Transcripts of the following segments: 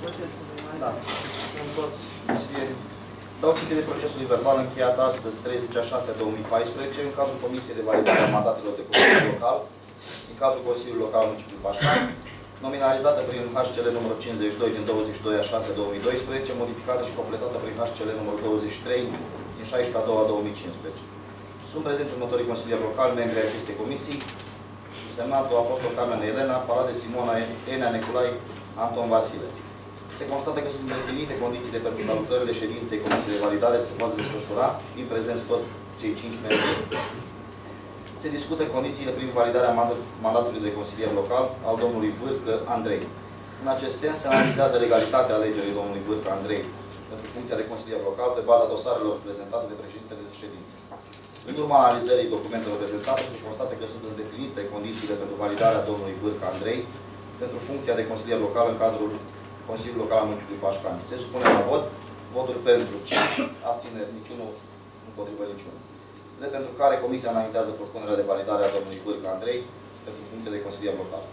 Da. Sunt toți consilieri. Dau citire procesului verbal încheiat astăzi, 30/6/2014, în cadrul Comisiei de Validare a Mandatelor de Consiliu Local, în cadrul Consiliului Local Municipiului Pașcani, nominalizată prin HCL numărul 52 din 22/6/2012, modificată și completată prin HCL numărul 23 din 16/2/2015. Sunt prezenți următorii consilieri locali, membri ai acestei comisii, semnatul Apostol Carmen Elena, Palade Simona, Enea Neculai, Anton Vasile. Se constată că sunt îndeplinite condițiile pentru ca lucrările ședinței Comisiei de Validare să poată desfășura, fiind prezenți tot cei 5 membri. Se discută condițiile prin validarea mandatului de consilier local al domnului Vârcă Andrei. În acest sens, se analizează legalitatea alegerii domnului Vârcă Andrei pentru funcția de consilier local pe baza dosarelor prezentate de președintele ședinței. În urma analizării documentelor prezentate, se constată că sunt îndeplinite condițiile pentru validarea domnului Vârcă Andrei pentru funcția de consilier local în cadrul Consiliului Local al Municipiului Pașcani. Se supune la vot, voturi pentru 5, abțineri niciunul, împotrivă niciunul. Drept pentru care Comisia înaintează propunerea de validare a domnului Vârcă Andrei pentru funcția de consilier local.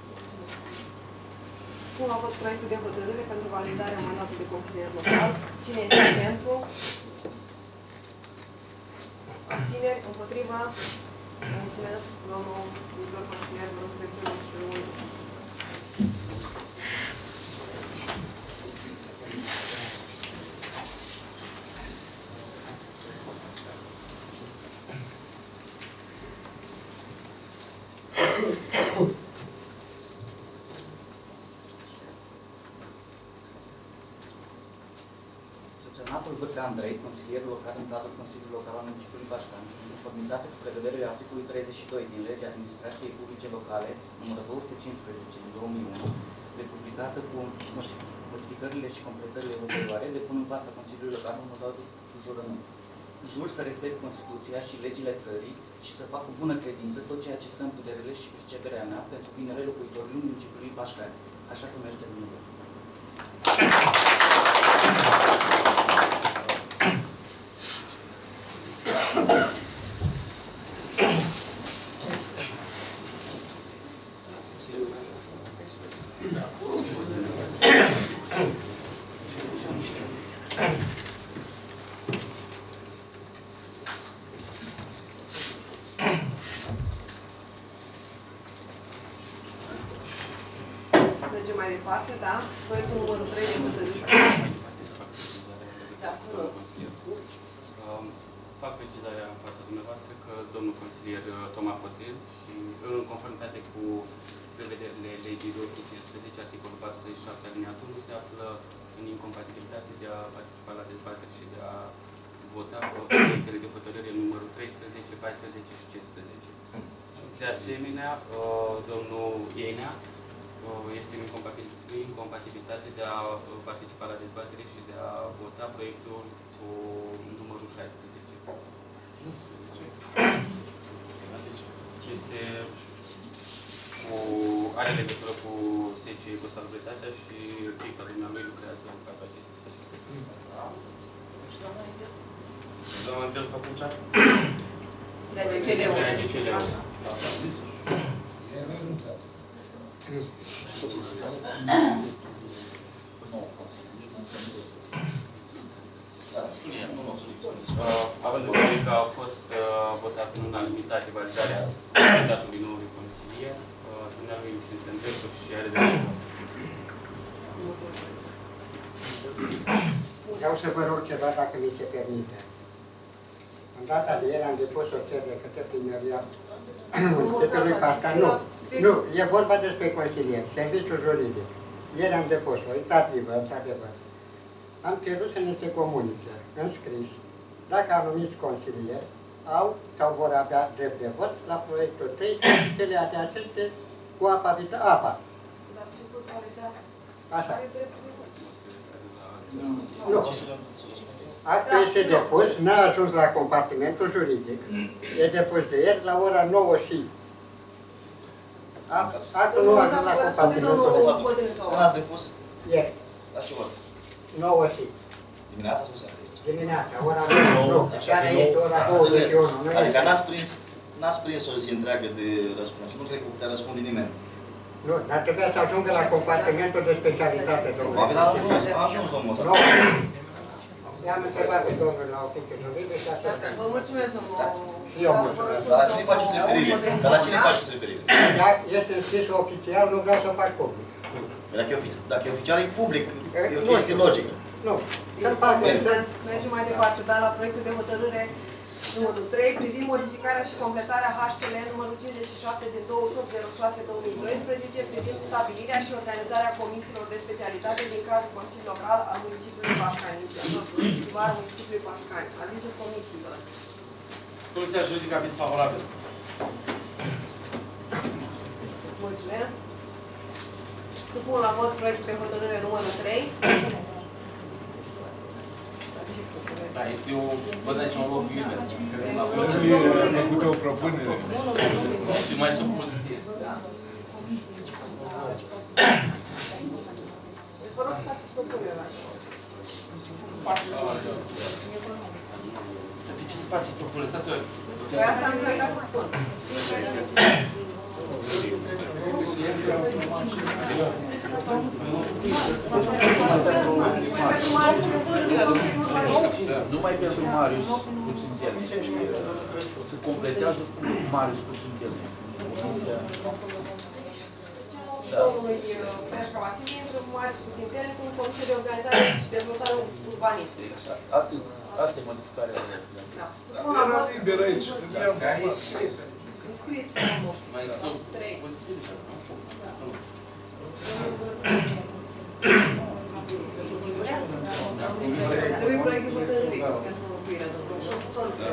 Cum a fost proiectul de hotărâre pentru validarea mandatului de consilier local? Cine este pentru? Abțineri, împotriva? Mulțumesc, domnul viitor consilier, vă rog să expuneți. Subsemnatul Vârcă Andrei, consilier local în cadrul Consiliului Local al Municipiului Pașcani, în conformitate cu prevederile articolului 32 din Legea Administrației Publice Locale, numărul 215 din 2001, republicată cu modificările și completările ulterioare, depun în fața Consiliului Local următorul jurământ. Jur să respect Constituția și legile țării și să fac cu bună credință tot ceea ce stă în puterile și priceperea mea pentru binele locuitorilor municipiului Pașcani. Așa să merge Dumnezeu. Mergem mai departe, da? Proiectul numărul 3 de hotărâre. Da, vă rog. Fac precizarea în fața dumneavoastră că domnul consilier Toma Potel și în conformitate cu prevederile legii 215, articolul 47 alineatul 1, se află în incompatibilitate de a participa la dezbatere și de a vota proiectele de hotărâre numărul 13, 14 și 15. De asemenea, domnul Enea este în incompatibilitate de a participa la dezbatere și de a vota proiectul cu numărul 16. Este are legătură cu SECE, cu salubritatea și echipa dumnealui lucrează în cadrul acestei societăți. Doamna Andrei, făcut ce? Având în vedere că a fost votat în unanimitate validarea mandatului noului consilier, dumnealui și este în drepturi și are dreptul. Vreau să vă rog ceva, dacă mi se permite. În data de ieri am depus o cerere către primăria municipiului Pașcani. Nu, e vorba despre consilier, serviciul juridic. Ieri am depus-o, uitați-vă, într-adevăr. Am cerut să ne se comunice, în scris, dacă anumiți consilieri au sau vor avea drept de vot la proiectul 3, cele adiacente cu apa. Dar ce a fost validat? Așa. Are dreptul de vot. Nu. Actul este depus, n-a ajuns la compartimentul juridic. E depus de ieri la ora 9 și. Actul nu a ajuns la compartimentul juridic. Când ați depus? Ieri. La ce oră? 9 și. Dimineața sau seara? Dimineața, ora 9. Care este ora 21. Adică n-ați prins o zi întreagă de răspuns. Nu cred că putea răspunde nimeni. Nu, dar trebuia să ajungă la compartimentul de specialitate, domnule. Probabil a ajuns, domnul Mățăr. Nu. I-am întrebat pe domnul la oficiul juridic și așa. Vă mulțumesc, domnul. Și eu mulțumesc. Dar la cine faceți referire? Dar la cine faceți referire? Dar este înscris oficial, nu vreau să fac public. Dacă e oficial, e public. E o Nu chestie știu. logică. Nu. Să-l fac. Mergem mai departe, dar la proiectul de hotărâre numărul 3, privind modificarea și completarea HCL numărul 57 din 2806-2012, privind stabilirea și organizarea comisiilor de specialitate din cadrul Consiliului Local al municipiului Pașcani, inițiator primar municipiului Pașcani. Avizul comisiilor. Comisia juridică a fost favorabil. Mulțumesc. Supun la vot proiectul de hotărâre numărul 3. Da, este o, văd aici un loc liber. Am făcut o propunere. Și mai este o poziție. Vă rog să faceți propunerea. De ce să faceți propunere? Stați-o. Păi asta am încercat să spun. Numai pentru Marius Puțintel. Se completează cu Marius Puțintel. Domnului Preșca Vasile intră cu Marius Puțintel cu Comisia de Organizare și Dezvoltare Urbanistică. Atât. Asta e modificarea. Da. Supun la vot. Liber aici. Înscris. Mai există o 3. poziție liber, nu? Trebuie proiect de hotărâre pentru înlocuirea domnului.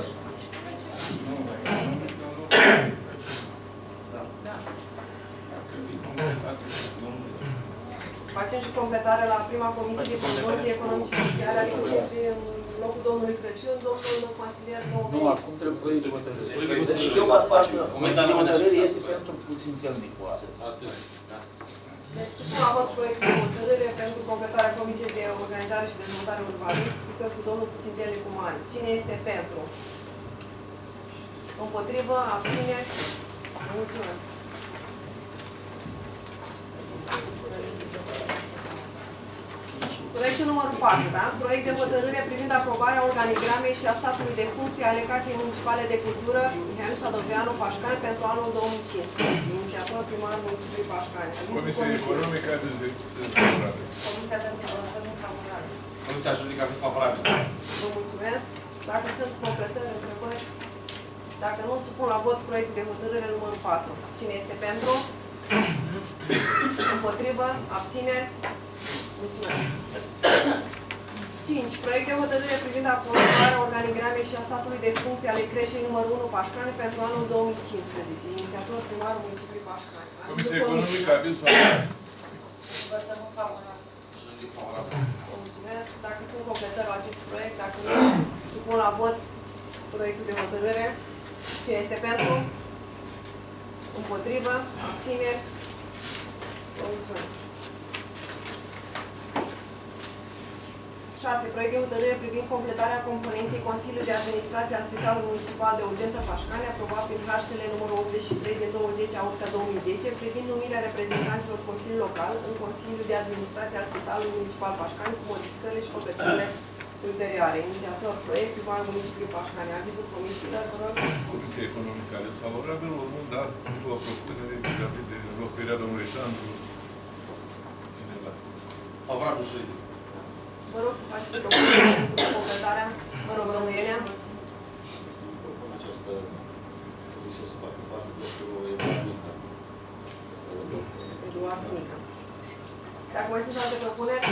Facem și completare la prima comisie de promoție economice și sociale, adică să fie în locul domnului Crăciun, domnul consilier nou. Nu, acum trebuie proiect de hotărâre. Deci Eu eu fac face. Momentan hotărâre este pentru Puțintelnic cu asta. Deci supun la vot proiect de hotărâre pentru completarea comisiei de organizare și dezvoltare urbanistică cu domnul Puțintelnic cu Marius. Cine este pentru? Împotrivă? Abține? Mulțumesc. Proiectul numărul 4, da? Proiect de hotărâre privind aprobarea organigramei și a statului de funcții ale Casei Municipale de Cultură Mihailu Sadoveanu Pașcani pentru anul 2015. Inițiator primarul municipiului Pașcani. Comisia Economică a favorabil. Comisia juridică a fost favorabil. Vă mulțumesc. Dacă sunt completări, întrebări, dacă nu, supun la vot proiectul de hotărâre numărul 4. Cine este pentru? Împotrivă? Abțineri? Mulțumesc. 5. Proiect de hotărâre privind aprobarea organigramei și a statului de funcții ale creșei numărul 1 Pașcani pentru anul 2015. Inițiator primarul municipiului Pașcani. Comisia Economică a fost favorabil. Vă mulțumesc. Dacă sunt completări la acest proiect, dacă nu, supun la vot proiectul de hotărâre. Cine este pentru? Împotrivă? Abțineri? Vă mulțumesc. 6. Proiect de hotărâre privind completarea componenței Consiliului de Administrație al Spitalului Municipal de Urgență Pașcani, aprobat prin HCL numărul 83 din 20/8/2010, privind numirea reprezentanților Consiliului Local în Consiliul de Administrație al Spitalului Municipal Pașcani, cu modificările și completările ulterioare. Inițiator proiect, primarul municipiului Pașcani. Avizul comisiilor, vă rog. Comisia Economică a fost favorabil, urmând, dar cu o propunere vis-a-vis de înlocuirea domnului Șandru. Favorabil juridic. Vă rog să faceți propunere pentru completarea. Vă rog, domnul Ienea. Această comisie să facă parte de Eduard Mică. Dacă mai sunt alte propuneri?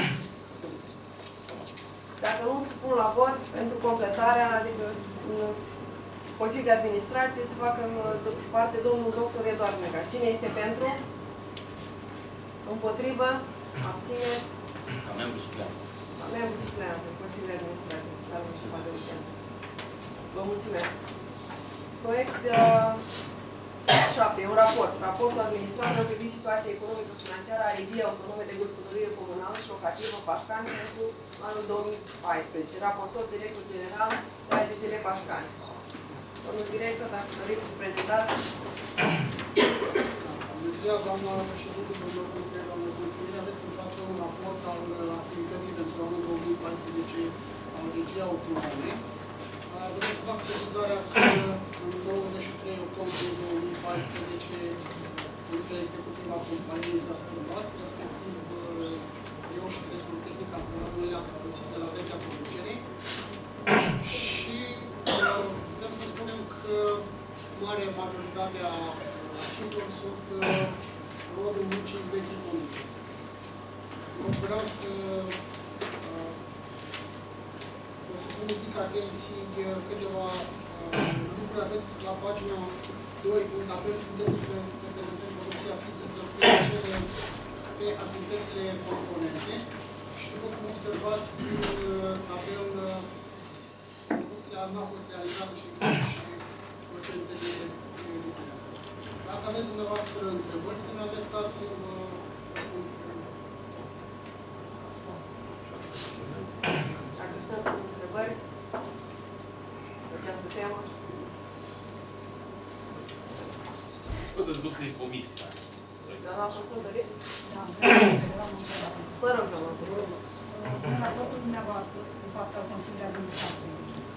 Dacă nu, supun la vot pentru completarea, adică în Consiliul de Administrație să facă parte domnul doctor Eduard Mică. Cine este pentru? Împotrivă? Abține? Ca membru supleant. Membru supleant în Consiliul de Administrație, Spitalul Municipal de Urgență. Vă mulțumesc. Proiect 7. Un raport. Raportul administratorului privind situația economică-financiară a Regiei Autonome de Gospodărire Comunală și Locativă Pașcani pentru anul 2014. Raportor director general la AGCL Pașcani. Domnul director, dacă doriți să prezentați. ziua, doamna președinte, domnilor consilieri, doamnă consilieri. Aveți în față un raport al activității pentru anul 2014 al Regiei Autonome. Doresc să fac precizarea că în 23 octombrie 2014 Comitetul Executiv al companiei s-a schimbat, respectiv eu și directorul tehnic am preluat noile atribuții de la vechea producere și putem să spunem că mare majoritatea cifrelor sunt rodul muncii vechii conduceri. Eu vreau să vă supun un pic atenții câteva lucruri. Aveți la pagina 2 un tabel sintetic reprezentând producția fizică pe activitățile componente și după cum observați din tabel, producția nu a fost realizată și procente de diferență. Dacă aveți dumneavoastră întrebări, să ne adresați. Dacă sunt întrebări pe această temă. Totuși lucru de comisie. Doamna Apostol, doriți? Da, vă rog, doamna Apostol. În raportul dumneavoastră, de fapt, al Consiliului de Administrație,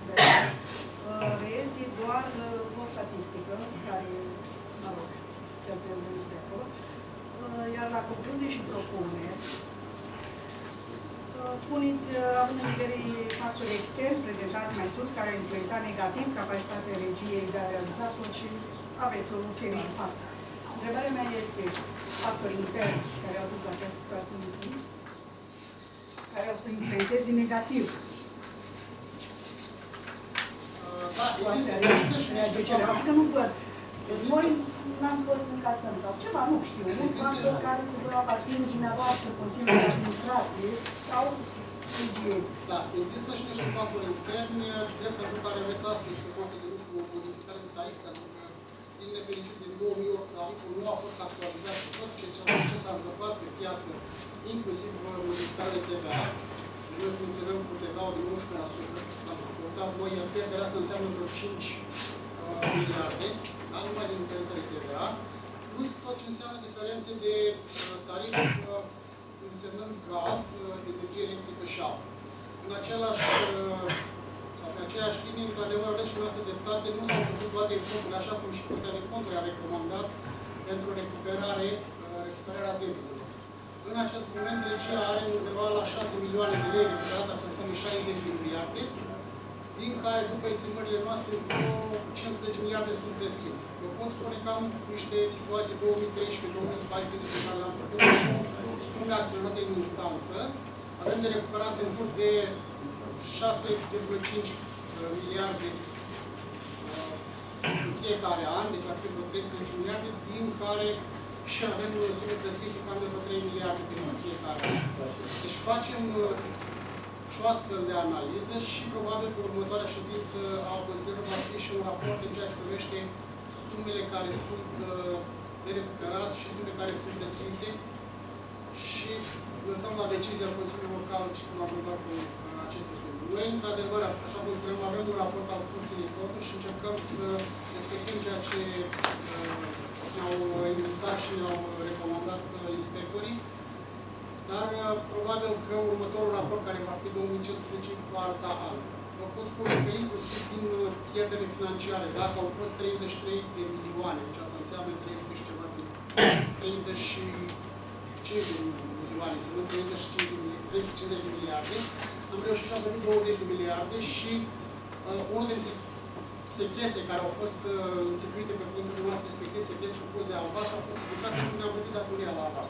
reiese doar o statistică, care, mă rog, cheltuiesc de acolo, iar la concluzii și propuneri, spuneți, având în vedere factori externi prezentați mai sus, care au influențat negativ capacitatea regiei de a realiza tot și aveți o serie de factori. Întrebarea mea este factorii interni care au dus la această situație în timp, care o să influențeze negativ. Da, există și niște factori. Că nu văd. Noi n-am fost în casăm sau ceva, nu știu. Un factor care să vă aparțin dumneavoastră, Consiliul de Administrație sau regiei. Da, există și niște factori interni, drept pentru care aveți astăzi pe masă de lucru o modificare de tarif, pentru că, din nefericire, din 2008, tariful nu a fost actualizat cu tot ce s-a întâmplat pe piață, inclusiv modificarea de TVA. Noi funcționăm cu TVA-ul de 11%, l-am suportat noi, iar pierderea asta înseamnă vreo 5 miliarde, dar numai din diferența de TVA, plus tot ce înseamnă diferențe de tarif, însemnând gaz, energie electrică și apă. În același, sau pe aceeași linie, într-adevăr, aveți și noastră dreptate, nu s-au făcut toate eforturile, așa cum și Curtea de Conturi a recomandat, pentru recuperarea debitelor. În acest moment, regia are undeva la 6 milioane de lei recuperată, să înseamnă 60 de miliarde, din care, după estimările noastre, 15 miliarde sunt prescrise. Vă pot spune că am niște situații 2013-2014 care le-am făcut sume acționate în instanță. Avem de recuperat în jur de 6,5 miliarde în fiecare an, deci ar fi vreo 13 miliarde, din care și avem sume prescrise cam de vreo 3 miliarde în fiecare an. Deci facem și o astfel de analiză și probabil că următoarea ședință a Consiliului va fi și un raport în ceea ce privește sumele care sunt de recuperat și sumele care sunt prescrise și lăsăm la decizia Consiliului Local ce se va întâmpla cu aceste sume. Noi, într-adevăr, așa cum spunem, avem un raport al Curții de Conturi și încercăm să respectăm ceea ce ne-au invitat și ne-au recomandat inspectorii. Dar probabil că următorul raport, care va fi 2015, va arăta altfel. Vă pot spune că inclusiv din pierdere financiare, dacă au fost 33 de milioane, deci asta înseamnă 30 ceva de 35 de milioane, să nu 350 de miliarde, am reușit să am venit 20 de miliarde și unul dintre sechestre care au fost instituite pe fondurile noastre, respectiv sechestrul fost de Avas, a fost ridicat pentru că ne-am plătit datoria la Avas.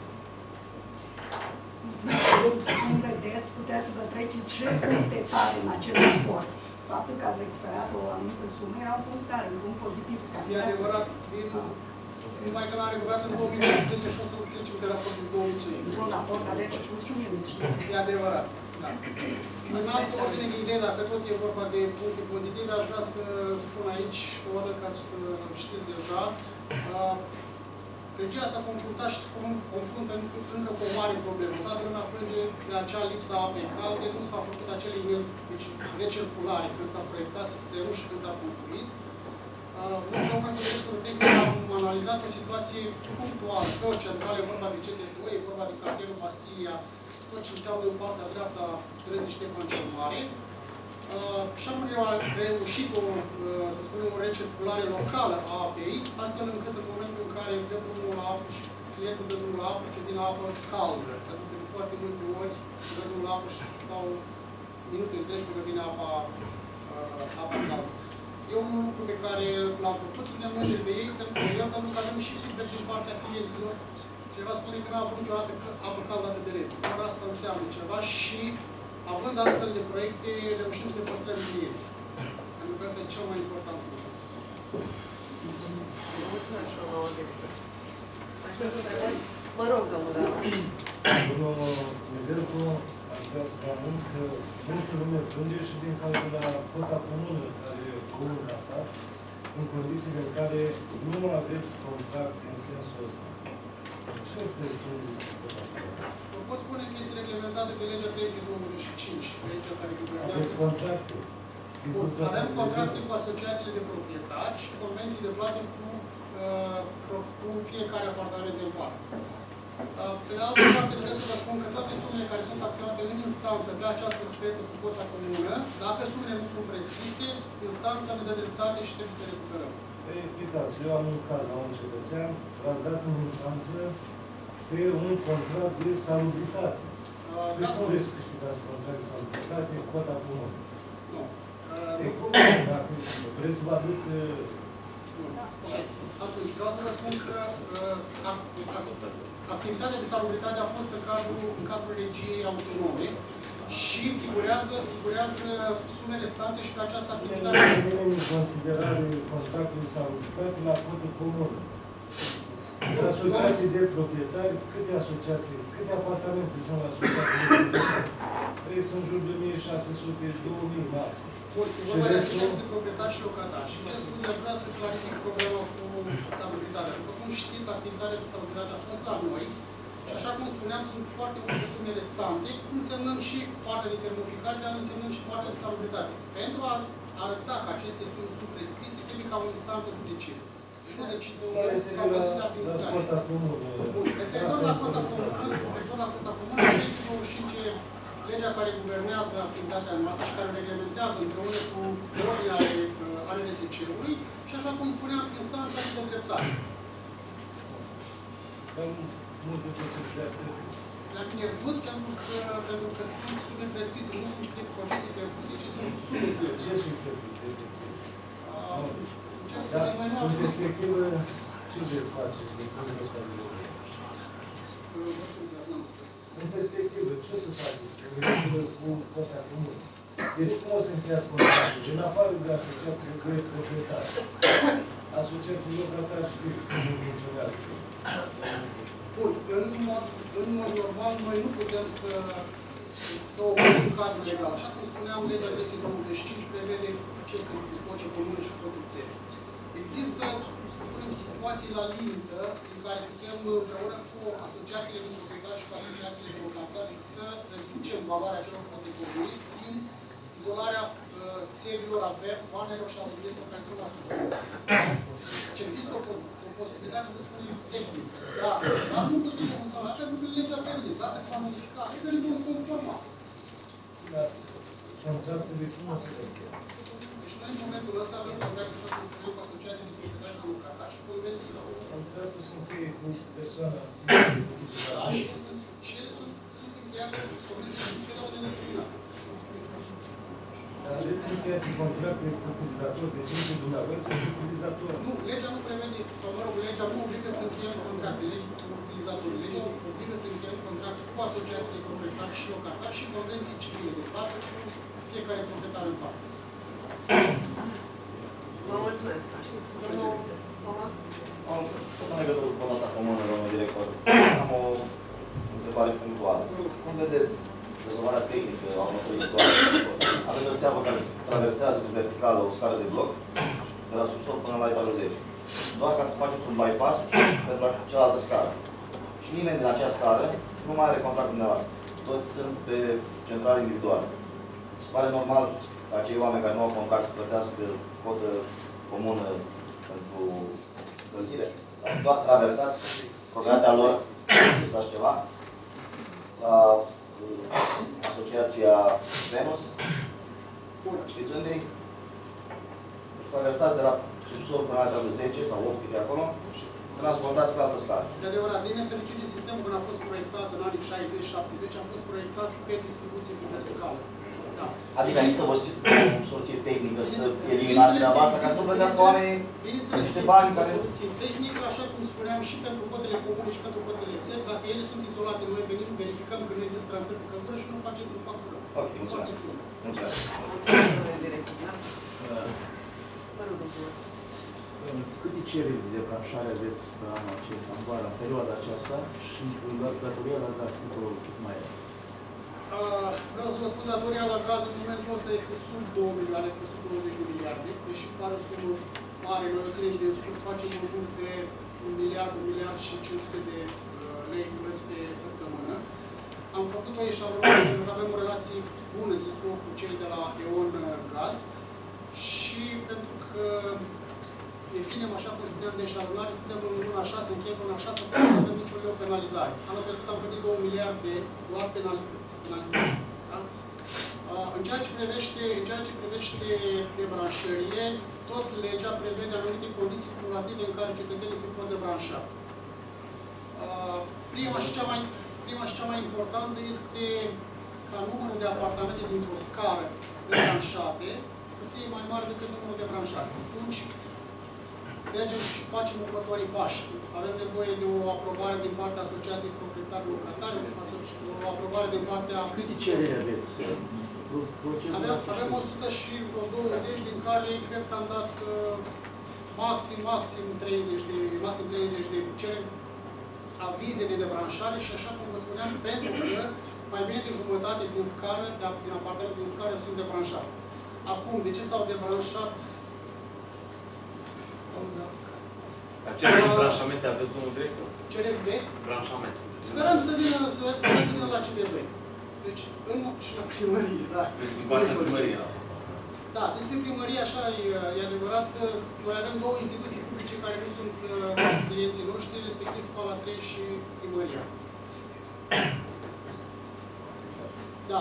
Cum vedeți, puteți să vă treceți și puncte tare în acest raport. Faptul că ați recuperat o anumită sumă era un punct tare, un punct pozitiv. E adevărat, numai că l-am recuperat în 2015 și o să-l trecem de raport în 2015. Un raport aveți și spus și mie. E adevărat, da. În altă ordine de idee, dacă tot e vorba de puncte pozitive, aș vrea să spun aici, probabil că știți deja, regia s-a confruntat și se confruntă încă cu o mare problemă. Toată lumea plânge de acea lipsă a apei calde, nu s-a făcut acel nivel, deci recirculare când s-a proiectat sistemul și când s-a construit. Împreună cu directorul tehnic am analizat o situație punctuală pe o centrală, e vorba de CT2, e vorba de cartierul Bastilia, tot ce înseamnă în partea dreaptă a străzii Ștefan cel Mare. Și am reușit să spunem, o recirculare locală a apei, astfel încât în momentul în care dă drumul la apă și clientul dă drumul la apă, se vină apă caldă. Pentru că de foarte multe ori dă drumul la apă și se stau minute întregi până vine apa caldă. E un lucru pe care l-am făcut, spunem mândri de ei, pentru că avem și feedback din partea clienților. Cineva spune că n-a avut niciodată apă caldă atât de rece. Doar asta înseamnă ceva și având astfel de proiecte, reușim să ne păstrăm clienții. Pentru că asta e cel mai important lucru. Mulțumesc, domnul director. Mai sunt întrebări? Mă rog, domnul Dara. Domnul Nedelcu, aș vrea să vă anunț că multă lume plânge și din cauza la cota comună care o încasat, în condițiile în care nu aveți contract în sensul ăsta. Ce credeți? Vă pot spune că este reglementată de legea 395, legea care guvernează. Aveți contractul? Avem contracte cu asociațiile de proprietari și convenții de plată cu fiecare apartament în parte. Pe de altă parte, trebuie să vă spun că toate sumele care sunt acționate în instanță pe această speță cu cota comună, dacă sumele nu sunt prescrise, instanța ne dă dreptate și trebuie să le recuperăm. Păi, uitați, eu am un caz la un cetățean, v-ați dat în instanță pe un contract de salubritate. Deci nu vreți să câștigați contract de salubritate, cota comună. Nu. Dacă vreți să vă aduc... Atunci, vreau să vă spun că activitatea de salubritate a fost în cadrul regiei autonome și figurează sume restante și pe această activitate. Nu în considerare contractul de salubritate la cotă comună. Asociații de proprietari, câte apartamente sunt la asociații de proprietari? Păi sunt în jur de 1600, 2000 maxim. E vorba de asociații de proprietari și locatari. Și ce scuze, aș vrea să clarific problema cu salubritatea. După cum știți, activitatea de salubritate a fost la noi și așa cum spuneam, sunt foarte multe sume restante, însemnând și partea de termoficare, dar însemnând și partea de salubritate. Pentru a arăta că aceste sume sunt prescrise, trebuie ca o instanță să decide. Deci nu decide sau Consiliul de Administrație. Referitor la cota comună, 395 legea care guvernează activitatea noastră și care reglementează împreună cu ordinea ale RSC-ului și așa cum spuneam, instanța de dreptate. Le-am pierdut pentru că sunt sume prescrise, nu sunt procese pierdute, ci sunt sume pierdute. Ce sunt pierdute? În perspectivă, ce veți face? În perspectivă, ce să faceți? Cu cota comună. Deci cum o să încheiați contractul? În afară de asociațiile de proprietari. Asociațiile locatari știți cum funcționează. Bun, în mod normal, noi nu putem să opunem un cadru legal. Așa cum spuneam, legea 395 prevede ce sunt cote comune și cote țări. Există, spunem, situații la limită în care putem, împreună cu asociațiile de proprietari și cu asociațiile de locatari, să reducem valoarea celor cote comune prin izolarea țevilor, banelor și autorităților care sunt la subsol. Deci există o posibilitate să spunem tehnic. Dar nu putem conta la așa, pentru că legea prevede. Dacă se va modifica, legea nu vom conforma. Contractul de cum o să încheie? Deci noi în momentul ăsta avem contractul cu asociații de proprietari și de locatari și convenții. Contractul se încheie cu persoana. Da, și ele sunt încheiate cu convenții de la o nedeterminată. Dar aveți încheiate contracte cu utilizatori, deci între dumneavoastră și utilizator. Nu, legea nu prevede, sau mă rog, legea nu obligă să încheiem contracte, legea cu utilizatori. Legea obligă să încheiem contracte cu asociații de proprietari și locatari și convenții civile de plată cu fiecare proprietar în parte. Vă mulțumesc. Domnul Toma? Tot în legătură cu cota comună, domnul director, am o întrebare punctuală. Cum vedeți rezolvarea tehnică a următorii situații? Avem o rețeavă care traversează pe verticală o scară de bloc, de la subsol până la etajul 10. Doar ca să faceți un bypass pentru cealaltă scară. Și nimeni din acea scară nu mai are contract dumneavoastră. Toți sunt pe centrale individuale. Se pare normal ca acei oameni care nu au contract să plătească cotă comună pentru încălzire. Doar traversați proprietatea lor, să faci ceva, la Asociația Venus. Știți unde e? Traversați de la subsol până la gradul 10 sau 8 de acolo și transportați pe altă scară. De adevărat, din nefericire, sistemul când a fost proiectat în anii 60-70 a fost proiectat pe distribuție verticală. Da. Adică există o soluție tehnică să eliminați treaba asta, ca să nu plătească oamenii niște bani care... o soluție tehnică, așa cum spuneam, și pentru cotele comune și pentru cotele țevi. Dacă ele sunt izolate, noi venim, verificăm că nu există transfer de căldură și nu facem cu factură. Ok, mulțumesc. Mulțumesc. Câte cereri de debranșare aveți pe anul acesta, în vara, în perioada aceasta și datoria la gaz, cât mai e? Vreau să vă spun, datoria la gaz în momentul ăsta este sub 2 milioane, este sub 20 de miliarde, deși pare o sumă mare, noi o ținem de scurt, facem în jur de 1 miliard, 1 miliard și 500 de lei plăți pe săptămână. Am făcut o eșalonare pentru că avem o relație bună, zic eu, cu cei de la E.ON Gaz și pentru că ne ținem, așa cum spuneam, de eșalonare, suntem în luna 6, încheiem luna 6, fără să avem nicio leu penalizare. Anul trecut am plătit 2 miliarde doar penalizare. Da? În ceea ce privește debranșările, tot legea prevede anumite condiții cumulative în care cetățenii se pot debranșa. Prima și cea mai importantă este ca numărul de apartamente dintr-o scară debranșate să fie mai mare decât numărul de branșate. Atunci, mergem și facem următorii pași. Avem nevoie de o aprobare din partea Asociației Proprietarilor Locatari, o aprobare din partea... Câte cereri aveți? Avem 120, din care cred că am dat maxim 30 de cereri, avize de debranșare și, așa cum vă spuneam, pentru că mai bine de jumătate din scară, din apartamente din scară sunt debranșate. Acum, de ce s-au debranșat? Cereri de branșamente aveți, domnul director? Cereri de? Branșamente. Sperăm să vină la CDB. Deci, și la primărie, da. În primărie, da. Da, despre primărie, așa e adevărat. Noi avem două instituții publice care nu sunt clienții noștri, respectiv Școala 3 și primăria. Da.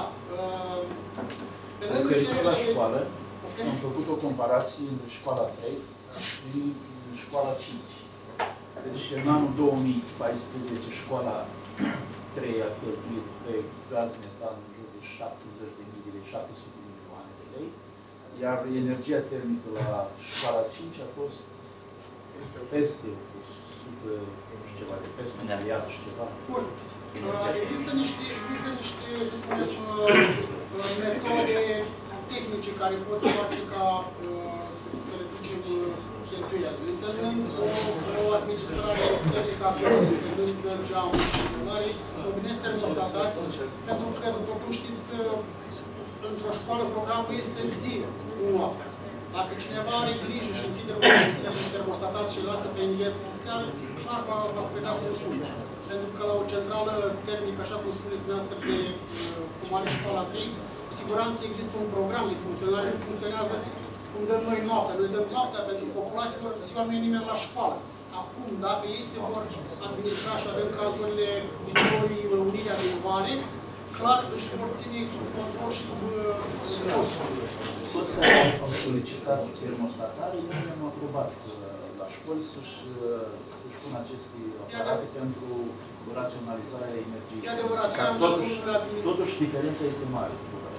Adică la școală, am făcut o comparație între Școala 3 și Școala 5. Deci în anul 2014 Școala 3 a cheltuit pe gaz metan în jur de 70.000 de lei, 700 de milioane de lei, iar energia termică la Școala 5 a fost peste 100 ceva de peste un miliard și ceva. Bun. Există niște, să spunem, metode tehnice care pot face ca să reducem cheltuielile. Însemnând o administrare tehnică a cărții, însemnând geamuri și lunare, combinezi termostatați, pentru că, după cum știți, într-o școală programul este zi, nu noapte. Dacă cineva are grijă și închide un termostatat și îl lasă pe îngheț pe seară, clar va scădea consumul. Pentru că la o centrală termică, așa cum spuneți dumneavoastră, cum are Școala 3, cu siguranță există un program de funcționare, nu funcționează cum dăm noi noaptea. Noi dăm noaptea pentru populațiilor, ziua nu e nimeni la școală. Acum, dacă ei se vor administra și avem cazurile liceului Unirea din Vare, clar își vor ține sub control și sub control. Toți care au solicitat termostatare, noi le-am aprobat la școli să-și pună aceste aparate pentru raționalizarea energiei. E adevărat, totuși diferența este mare.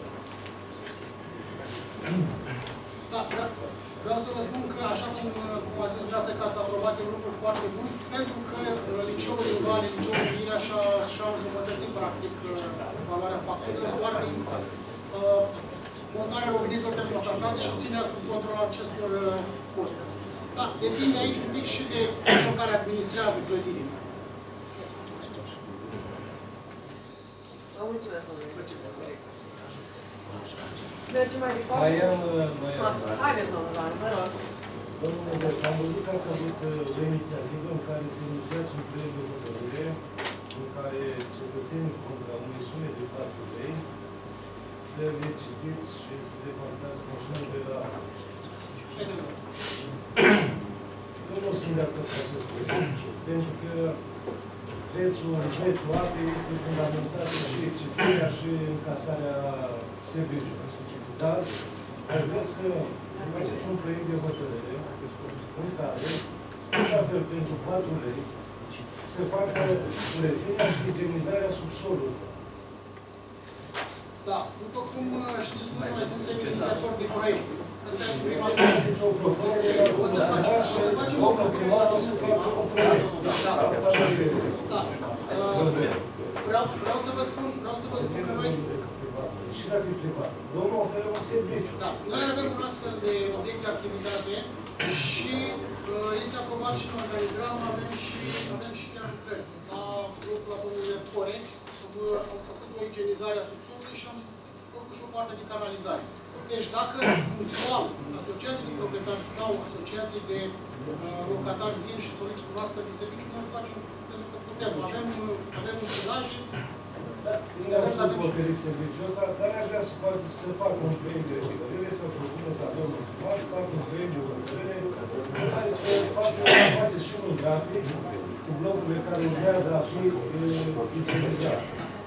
Da, vreau să vă spun că, așa cum ați zis dumneavoastră că ați aprobat, e un lucru foarte bun, pentru că liceul din Vale, liceul Unirea și-a înjumătățit, practic, valoarea facturilor, doar din montarea robineților termostatați și ținerea sub control acestor costuri. Da, depinde aici un pic și de cel care administrează clădirile. Vă mulțumesc, domnule. Mergem mai departe? Haideți, domnul Vane, vă rog. Domnule, am văzut că ați avut o inițiativă în care se inițiază un proiect de hotărâre în care cetățenii contra unei sume de 4 lei să le citiți și să departați moștenul de la... Eu nu sunt de acord cu acest proiect, pentru că prețul apei este fundamental și executarea și încasarea serviciului. Dar aș vrea să faceți un proiect de hotărâre în care, tot la fel pentru 4 lei, să facă curățenia și igienizarea subsolului. Da, după cum știți, noi mai suntem inițiatori de proiect. Asta e prima să o propunere. O să facem o propunere. Da. Vreau să vă spun că noi... Și dacă e privat. Domnul oferă un serviciu. Da. Noi avem un astfel de obiect de activitate și este aprobat și în organigram, avem și chiar lucrări. La locul la domnul Core, am făcut o igienizare a subsolului și am făcut și o parte de canalizare. Deci dacă punctual asociații de proprietari sau asociații de locatari vin și solicită o astfel de serviciu, noi îl facem pentru că putem. Avem utilaje. Nu am oferit serviciul ăsta, dar aș vrea să fac un proiect de hotărâre, să propuneți la domnul primar, să fac un proiect de hotărâre, care să faceți și un grafic cu blocurile care urmează a fi utilizate.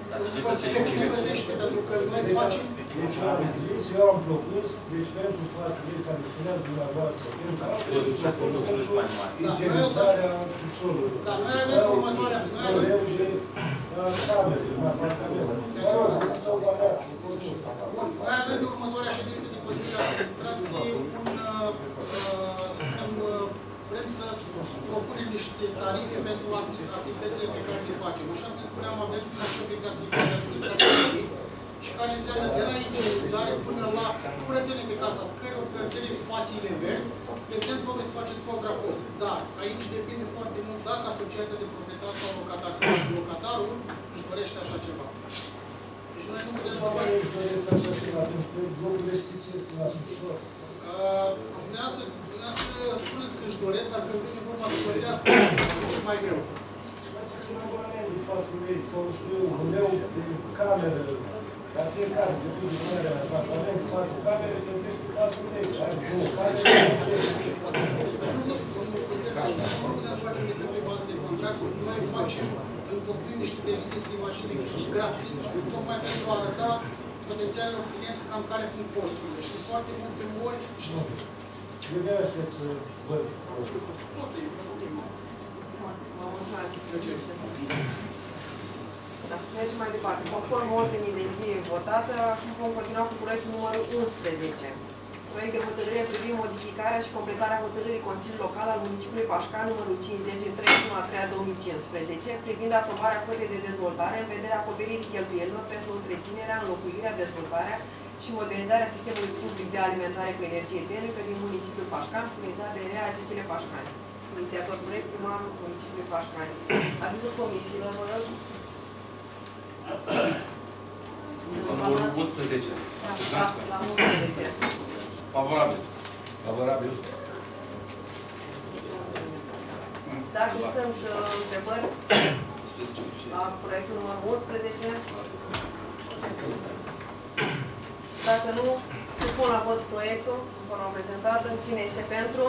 Deci eu am propus, deci pentru faptul care spuneați dumneavoastră, pentru igienizarea subsolului. Da, noi avem următoarea. Noi avem de următoarea ședință de Consiliul de Administrație vrem să propunem niște tarife pentru activitățile pe care le facem. Așa cum spuneam, avem un obiect de activitate administrativă și care înseamnă de la igienizare până la curățenie pe casa scărilor, curățenie spațiile verzi, evident vom să facem contrapost. Dar aici depinde foarte mult dacă asociația de proprietar sau locatar sau locatarul își dorește așa ceva. Deci noi nu putem să facem. Dumneavoastră spuneți că își doresc, dar când vine vorba să plătească, e mai greu. Sau știu, un meu de cameră, dar fiecare, de tot din apartament, 4 camere, se întrește 4 lei. Ai 2 camere, nu putem să facem decât pe bază de contracturi. Noi facem, întocmim niște devise estimative gratis, tocmai pentru a arăta potențialelor clienți cam care sunt costurile. Și foarte multe ori știți. Eu de-aia aștept să văd. Da, mergem mai departe. Conform ordinii de zi votată, acum vom continua cu proiectul numărul 11. Proiect de hotărâre privind modificarea și completarea hotărârii Consiliului Local al Municipiului Pașcan, numărul 50, din 31/3/2015, privind aprobarea cotei de dezvoltare în vederea acoperirii cheltuielilor pentru întreținerea, înlocuirea, dezvoltarea și modernizarea sistemului public de alimentare cu energie termică din municipiul Pașcan, furnizat de REA-GCL Pașcani. Inițiator proiect, primarul municipiului Pașcani. Avizul comisiilor, vă rog. Numărul 11. La 11. Favorabil. Favorabil. Dacă sunt întrebări la proiectul numărul 11, dacă nu, supun la vot proiectul în forma prezentată. Cine este pentru?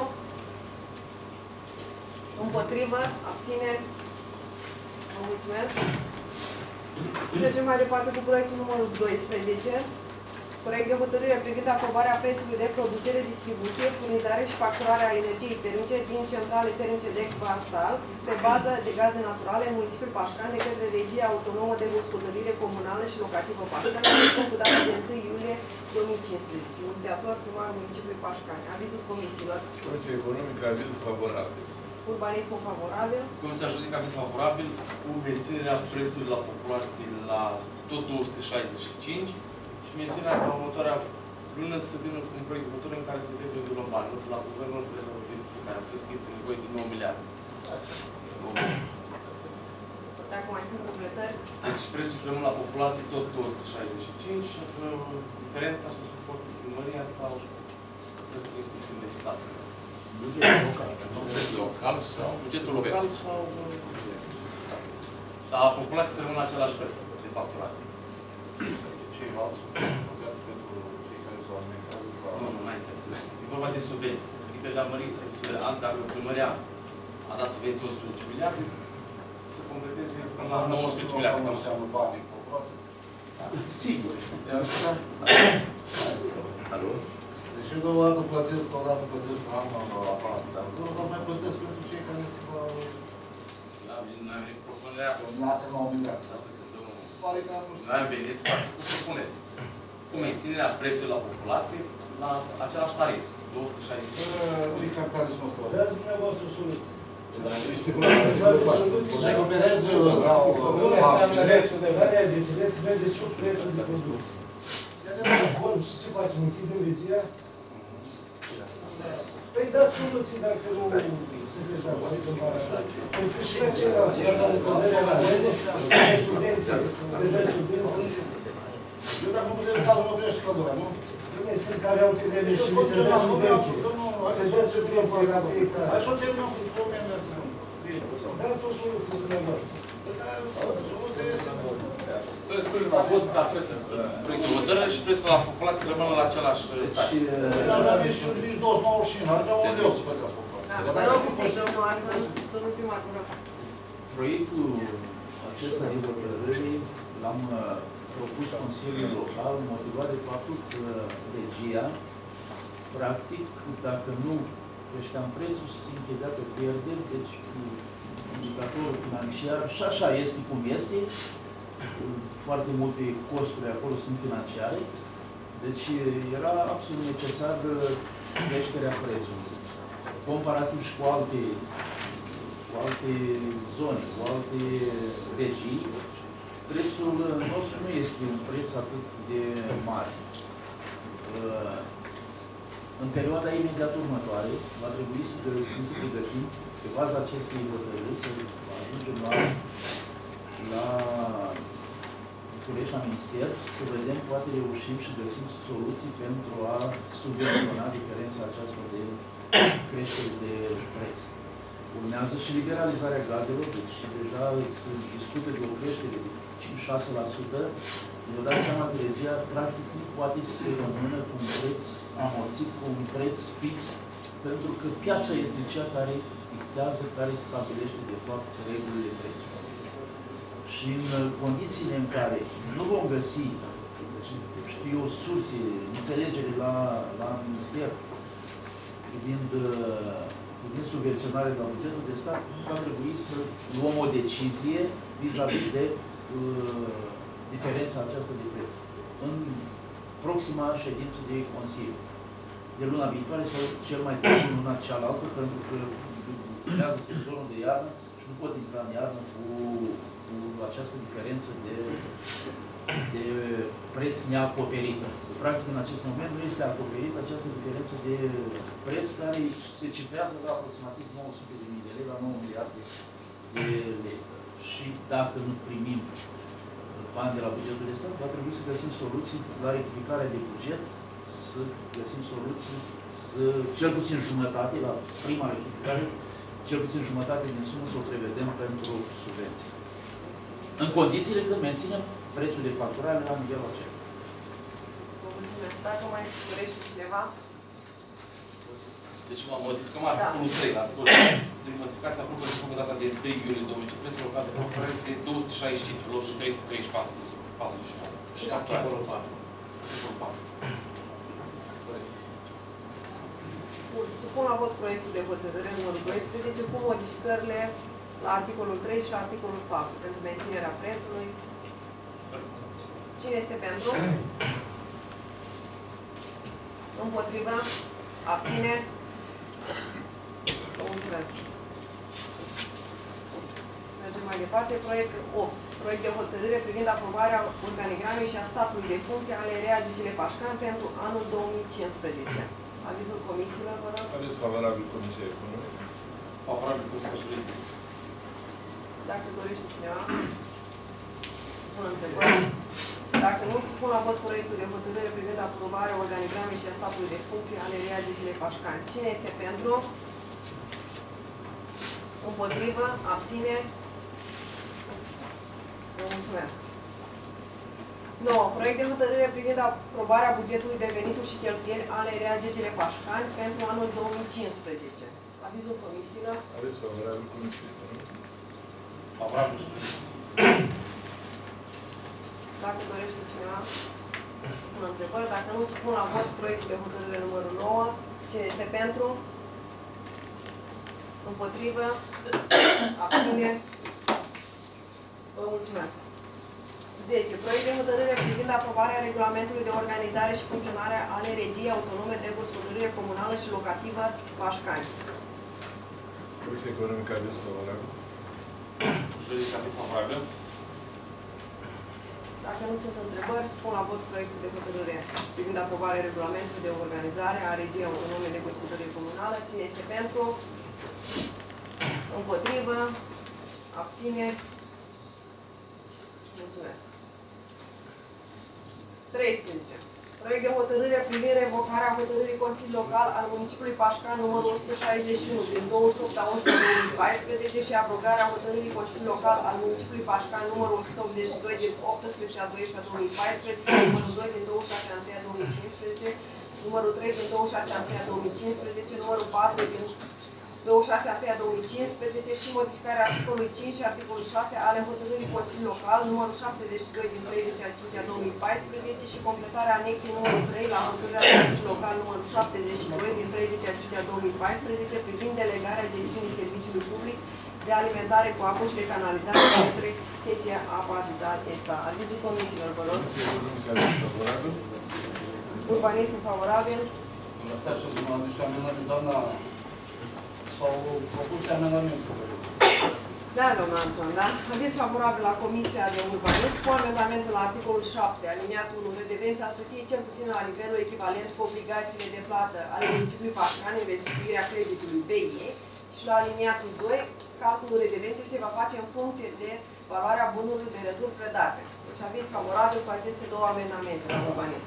Împotrivă? Abțineri? Vă mulțumesc. Mergem mai departe cu proiectul numărul 12. Proiect de hotărâre privind aprobarea prețului de producere, distribuție, furnizare și facturare a energiei termice din centrale termice de Bastal pe bază de gaze naturale în municipiul Pașcan de către Regia Autonomă de Gospodărire Comunală și Locativă Pașcan, cu data de 1 iulie 2015. Inițiator primar municipiului Pașcan. Avizul comisiilor. Comisia Economică, aviz favorabil. Urbanismul favorabil. Comisia Juridică, aviz favorabil cu menținerea prețului la populație la tot 265 și menținerea ca următoarea lună să vină cu un proiect de hotărâre în care să vedem pentru bani. Nu la guvernul de la verificare. Am spus că este nevoie de 9 miliarde. Dacă mai sunt completări. Deci prețul să rămân la populație tot 265 și diferența să suportă primăria sau instituții de stat. Bugetul local sau bugetul local sau stat. Dar populația să rămână la același preț de facturare. Ceilalți pentru cei care s-au alimentat. Nu, n-ai înțeles. E vorba de subvenții. Adică de a mări dacă primăria a dat subvenții 11 miliarde, să completeze până la 19 miliarde. Nu înseamnă banii populației. Sigur. Alo? Deci eu deodată plătesc anul la parte, dar deodată mai plătesc pentru cei care se va... N-am venit propunerea. Lasă la 1 miliard. Pare că nu știu. N-am venit să propune cu menținerea prețului la populație la același tarif, 260. Unii capitalismul ăsta. Dați dumneavoastră o soluție. Recuperează Deci să vede sub prețul de producție. Bun, și ce facem? Închidem regia? Păi dați soluții dacă nu sunteți de acord în paralel. Pentru că și la ceilalți, la încălzările la mână, se dă subvenții. Eu dacă nu putem cazul, mă primește căldura, nu? Bine, sunt care au chidele și li se dă subvenții. Se dă subvenții la fiecare. Hai să o terminăm cu probleme. Dați o soluție să ne dați. Soluția este... Prețul la vot, ca prețul hotărâre și prețul la populație rămână la același tarif. Dar nici 29, adică unde o să plătească populația? Da, vă rog să plăcem, domnul primar, vă rog. Proiectul acesta de hotărâre l-am propus Consiliului Local, motivat de faptul că regia, practic, dacă nu creșteam prețul, se închidea pe pierderi, deci indicatorul financiar, și așa este cum este, foarte multe costuri acolo sunt financiare, deci era absolut necesar creșterea prețului. Comparativ și cu alte zone, cu alte regii, prețul nostru nu este un preț atât de mare. În perioada imediat următoare, va trebui să pregătim, pe baza acestei hotărâri, să ajungem la București, la Minister, să vedem, poate reușim și găsim soluții pentru a subvenționa diferența aceasta de creștere de preț. Urmează și liberalizarea gazelor, deci deja se discută de o creștere de 5-6%. Eu dați seama că regia practic nu poate să se rămână cu un preț amorțit, cu un preț fix, pentru că piața este cea care dictează, care stabilește de fapt regulile prețului. Și în condițiile în care nu vom găsi, știu eu, surse, înțelegere la Minister privind subvenționarea la bugetul de stat, va trebui să luăm o decizie vis-a-vis de diferența aceasta de preț în proxima ședință de Consiliu. De luna viitoare sau cel mai târziu în luna cealaltă, pentru că urmează sezonul de iarnă și nu pot intra în iarnă cu această diferență de preț neacoperită. Practic, în acest moment nu este acoperită această diferență de preț care se cifrează la aproximativ 900.000 de lei, la 9 miliarde de lei. Și dacă nu primim bani de la bugetul de stat, va trebui să găsim soluții la rectificarea de buget, să găsim soluții, cel puțin jumătate, la prima rectificare, cel puțin jumătate din sumă să o prevedem pentru subvenții. În condițiile când menținem prețul de facturare la nivelul acela. Vă mulțumesc. Dacă mai dorește cineva? Deci modificăm articolul 3, la articolul 3. Din modificația propunerii făcută data de 1 iulie 2015, prețul local de facturare este 265, în loc de 334, 44. Și articolul 4. Articolul 4. Supun la vot proiectul de hotărâre numărul 12 cu modificările la articolul 3 și articolul 4 pentru menținerea prețului. Cine este pentru? Împotriva? Abțineri? Vă mulțumesc. Mergem mai departe. Proiect 8. Proiect de hotărâre privind aprobarea organigramei și a statului de funcție ale REA Gigile Pașcan pentru anul 2015. Avizul comisiilor, vă rog. Aveți favorabil Comisia Economică? Favorabil Comisia Juridică. Dacă dorește cineva, pun întrebări. Dacă nu, supun la vot proiectul de hotărâre privind aprobarea organigramei și a statului de funcție ale REA Gigile Pașcan. Cine este pentru? Împotrivă? Abține? Vă mulțumesc. 9. Proiect de hotărâre privind aprobarea bugetului de venituri și cheltuieli ale RGGL Pașcani pentru anul 2015. Avizul comisiilor. Aveți favorabil Comisiei Economice? Favorabil. Dacă dorește cineva pun întrebări, dacă nu, supun la vot proiectul de hotărâre numărul 9. Cine este pentru? Împotrivă? Abțineri? Vă mulțumesc. 10. Proiect de hotărâre privind aprobarea regulamentului de organizare și funcționare ale Regiei Autonome de Gospodărire Comunală și Locativă Pașcani. Comisia Economică aveți favorabil? Juridic aviz favorabil. Dacă nu sunt întrebări, spun la vot proiectul de hotărâre privind aprobarea regulamentului de organizare a Regiei Autonome de Gospodărire Comunală. Cine este pentru? Împotrivă? Abțineri? Mulțumesc. 13. Proiect de hotărâre privind revocarea hotărârii Consiliului Local al Municipiului Pașcan numărul 161 din 28/11/2014 și abrogarea hotărârii Consiliului Local al Municipiului Pașcan numărul 182 din 18/12/2014, numărul 2 din 26/1/2015, numărul 3 din 26/1/2015, numărul 4 din 26/1/2015 și modificarea articolului 5 și articolul 6 ale hotărârii Consiliului Local numărul 72 din 30/5/2014 și completarea anexei numărul 3 la hotărârea Consiliului Local numărul 72 din 30/5/2014 privind delegarea gestiunii serviciului public de alimentare cu apă și de canalizare către SECE Apa Vital S.A. Avizul comisiilor, vă rog. Urbanism favorabil. Bună seara și dumneavoastră și amenajul, doamna, s-au propus amenajamente. Da, domnul Anton, da? Aviz favorabil la Comisia de Urbanism cu amendamentul la articolul 7, aliniatul 1, redevența să fie cel puțin la nivelul echivalent cu obligațiile de plată ale municipiului Pașcani în restituirea creditului BE și la aliniatul 2, calculul redevenței se va face în funcție de valoarea bunurilor de retur predate. Deci aviz favorabil cu aceste două amendamente la urbanism.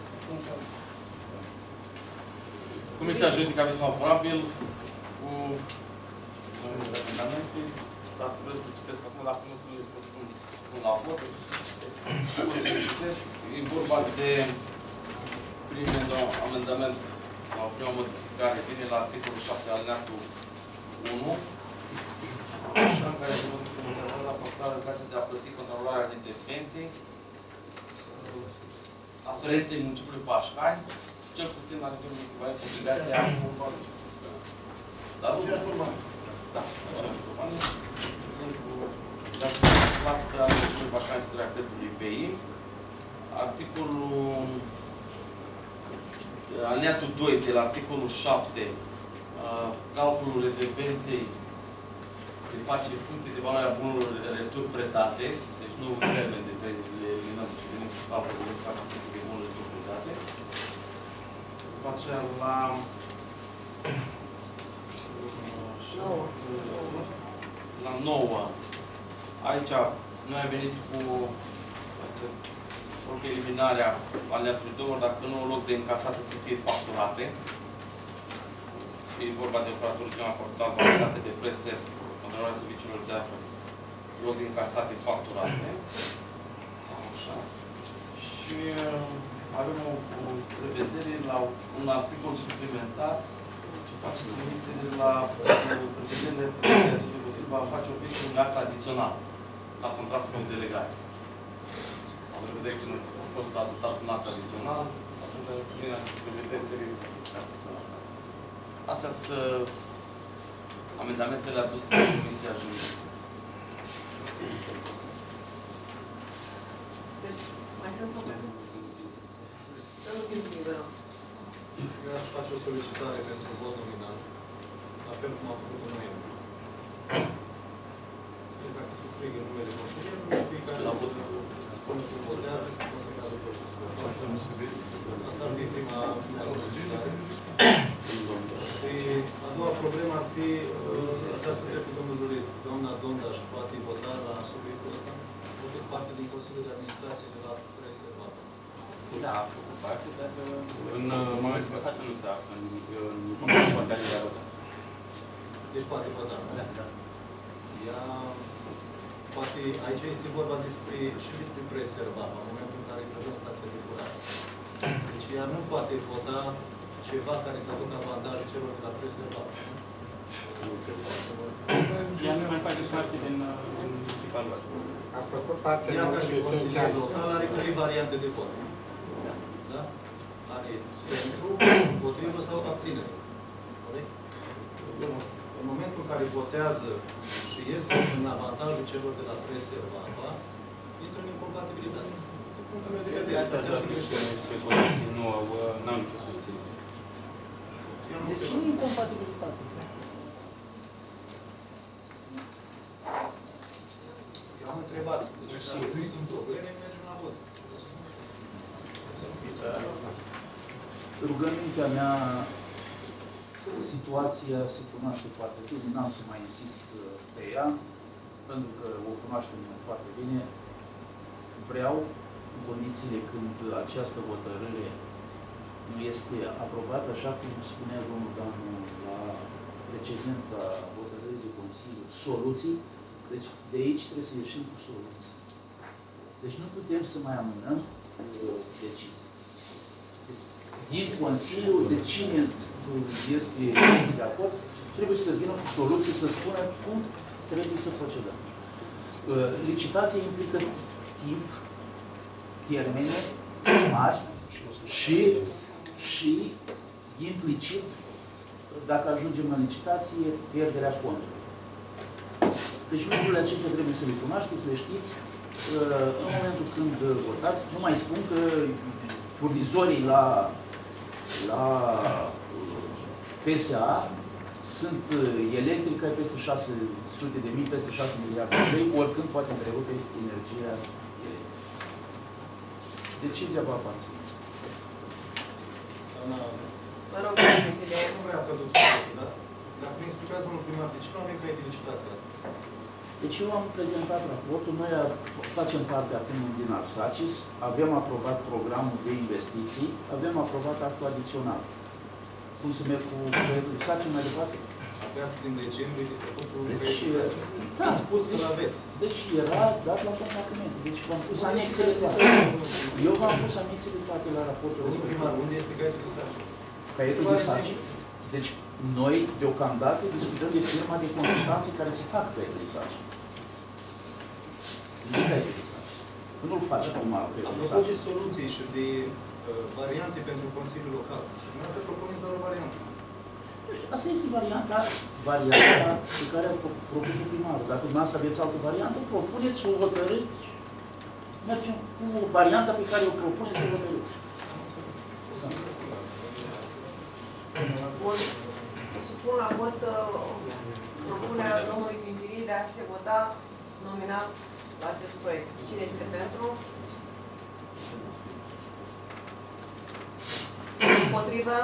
Comisia Juridică aviz favorabil cu amendamente. Dacă vreți să citesc acum, dacă nu le spun la vot, e vorba de primul amendament sau prima modificare vine la articolul 7 alineatul 1, așa în care se modifică la portarea obligația de a plăti controlarea intervenției aferente municipiului Pașcani, cel puțin la nivelul echivalent cu obligația dar nu e formal. Da, plată al municipiului Pașcani instituirea creditului BI, articolul alineatul 2 de la articolul 7, calculul rezervenței se face în funcție de valoarea bunurilor de retur predate, deci nu în termen de le eliminăm și venim cu calculul, se face în funcție de bunurile de retur predate. După aceea la 9, aici noi am venit cu eliminarea alineatului 2, dacă nu în loc de încasate să fie facturate. E vorba de operatorul general portal, validitate de prese, controlarea serviciilor de apă, loc de încasate facturate. Așa. Și avem o prevedere la un articol suplimentar ce face trimitere la prevederile acestei hotărâri, va face obiectul unui act adițional la contractul de delegare. Având în vedere că nu a fost adoptat un act adițional, atunci prin aceste prevederi trebuie adițional. Astea sunt amendamentele aduse de Comisia Juridică. Deci, mai sunt probleme? Domnul Ghiuțin, vă rog. Eu aș face o solicitare pentru vot nominal, la fel cum am făcut în noiembrie. Dacă se strigă numele consilierului, fiecare spune cum votează și se consemnează procesul. Asta ar fi prima solicitare. A doua problemă ar fi, aceasta trebuie domnul jurist, doamna Donda și poate vota la subiectul ăsta, făcut parte din Consiliul de Administrație de la preservată. Da, a făcut parte, dar în momentul de față nu se află în Consiliul de Vota. Deci poate vota, nu? Da. Ea, poate, aici este vorba și despre preservat, în momentul în care o stație de curare. Deci ea nu poate vota ceva care să aducă avantajul celor de la preservat. Ea nu mai face parte din municipal. A făcut parte Ea, ca și de 5 consilier ani. local, are 3 variante de vot. Da? Are pentru, împotrivă sau abținere. Corect? În momentul în care votează și este în avantajul celor de la preservava, intră în incompatibilitate. Din punctul meu de vedere, Asta asta nu speculații, nu au nicio susținere. De ce nu incompatibilitate? Eu am întrebat. Deci, dacă nu sunt probleme, mergem la vot. Rugămintea mea, situația se cunoaște foarte bine, n-am să mai insist pe ea, pentru că o cunoaștem foarte bine. Vreau, în condițiile când această hotărâre nu este aprobată, așa cum spunea domnul Danu la precedenta hotărâre de Consiliu, soluții, deci de aici trebuie să ieșim cu soluții. Deci nu putem să mai amânăm decizii. Din Consiliu, de cine este de acord, trebuie să vină cu soluții, să spună cum trebuie să procedăm. Licitația implică timp, termene mari și implicit, dacă ajungem la licitație, pierderea fondului. Deci lucrurile acestea trebuie să le cunoașteți, să le știți. În momentul când votați, nu mai spun că furnizorii la PSA sunt electrică peste 600.000, peste 6 miliarde de lei, oricând poate întrerupe energia electrică. Decizia va aparține. Mă rog, nu vreau să aduc subiectul, dar dacă ne explicați, domnul primar, de ce nu avem caiet de licitație astăzi? Deci eu am prezentat raportul, noi facem parte acum din Arsacis, avem aprobat programul de investiții, avem aprobat actul adițional. Cum să merg cu proiectul de Saci mai departe? Aveați din decembrie de făcut un Deci, proiect de Saci. da, ați spus că l-aveți. Deci era dat la compartiment. Deci v-am pus anexele toate. Eu v-am pus anexele toate la raportul ăsta. Domnul primar, unde este caietul de Saci? Caietul de Saci? Deci noi, deocamdată, discutăm de firma de consultanții care se fac caietul de Saci. Nu caietul de Saci. Nu-l face acum caietul de Apropo Saci. de soluții și de variante pentru Consiliul Local. Și dumneavoastră propuneți doar o variantă. Nu știu, asta este varianta pe care a propus-o primarul. Dacă dumneavoastră aveți altă variantă, propuneți, o hotărâți. Mergem cu varianta pe care o propuneți, o hotărâți. Bun. Supun la vot propunerea domnului Pintirii de a se vota nominal la acest proiect. Cine este pentru? Împotrivă?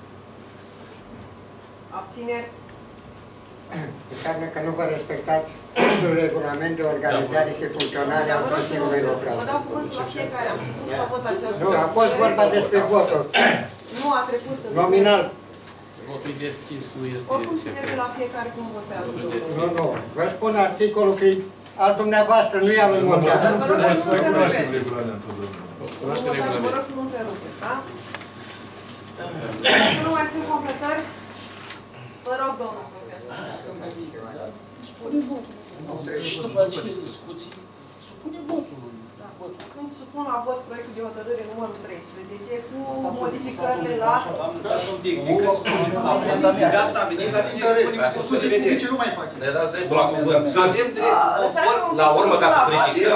Abțineri? Înseamnă că nu vă respectați regulament de organizare și funcționare a Consiliului Local. Vă dau cuvântul la fiecare. Am supus la vot acest Nu, a fost vorba despre votul. Nu a trecut. Nominal. Votul deschis nu este Oricum se vede secret. la fiecare cum votează. Nu, nu. Vă spun articolul că al dumneavoastră nu i-am învățat. Cunoaștem regulamentul, domnule. Vă rog să nu întrerupeți, da? Nu mai sunt completări? Vă rog, domnul profesor. Spune votul. Și după aceste discuții, supune votul. Când supun la vot proiectul de hotărâre numărul 13 cu modificările la... Am lăsat un pic. Încă spuneți amendament. De asta am venit să discuții publice nu mai faceți. Ne dați dreptul la cuvânt. Avem Lăsați-mă la urmă ca să precizăm.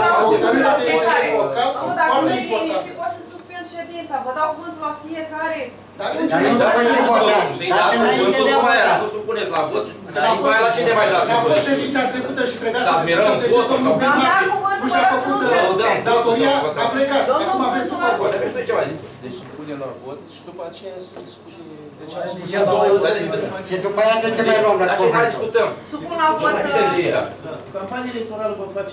Nu, dacă nu e liniște, pot să suspend ședința. Vă dau cuvântul la fiecare. Dar nu votați. Dați înainte de a vota. Nu supuneți la vot. Dar după aia la cine mai dați A fost cuvânt? ședința trecută și trebuia Să să admirăm discutăm de ce votul. domnul primar nu și-a făcut datoria, a plecat. Acum avem după vot. Deci supune la vot și după aceea să discute. Deci Și după aia de ce mai luăm la la ce mai cuvânt? discutăm? Supun la vot... Campania electorală vă face.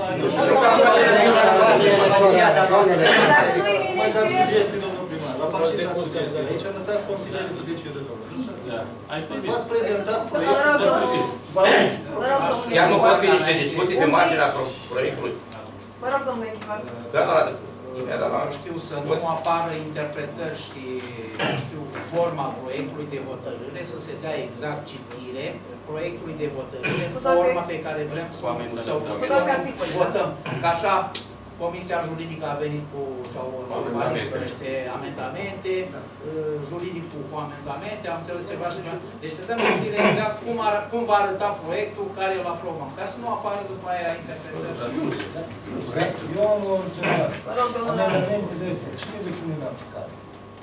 Dacă nu e Mai dați liniște... sugestii, domnul primar. La partida sugestii. Aici lăsați consilierii să decidă, domnule. V-ați prezentat Vă rog, proiectul. Vă rog, domnule. Chiar nu pot fi niște discuții pe marginea proiectului. Vă rog, domnule Chivar. Gata la știu, să nu apară interpretări și, știu, forma proiectului de hotărâre, să se dea exact citire proiectului de hotărâre, forma pe care vrem să o votăm. Că așa, Comisia Juridică a venit cu, sau urbanistă, niște amendamente, juridicul cu amendamente, am înțeles ceva și ceva. Deci să dăm citire exact cum va arăta proiectul care îl aprobăm, ca să nu apară după aia interpretări. Eu am o întrebare. Amendamentele astea, cine le pune în aplicare?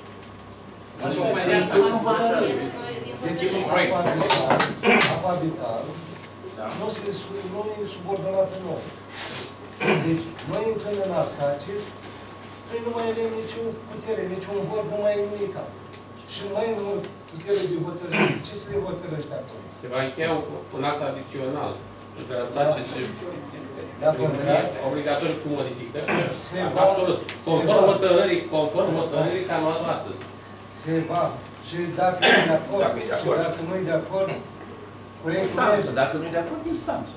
Deci, apa vital nu e subordonată nouă. Deci, noi intrăm în Arsacis, noi nu mai avem nicio putere, niciun vot, nu mai e nimic. Și noi nu putere de hotărâre. Ce se le hotărăște acolo? Se va încheia un act adițional între Arsacis și obligatoriu cu modificări. Absolut. Conform hotărârii care am luat astăzi. Se va. Și dacă nu e de acord, dacă nu e de acord, instanță. Dacă nu e de acord, instanță.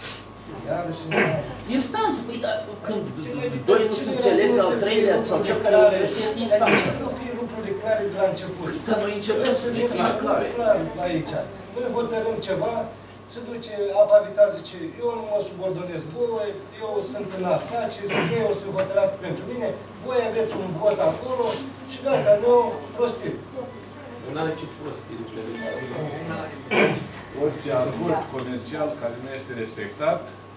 Instanță. Păi, când doi nu se înțeleg, al treilea sau cel care o este instanță. Dar ce să nu fie lucruri clare de la început? Că noi începem să fie clare. Aici. Noi hotărâm ceva, se duce apa vital, zice, eu nu mă subordonez voi, eu sunt în Arsacis, ei o să hotărească pentru mine, voi aveți un vot acolo și gata, nu prostit. Nu are ce prostit. Orice acord comercial care nu este respectat,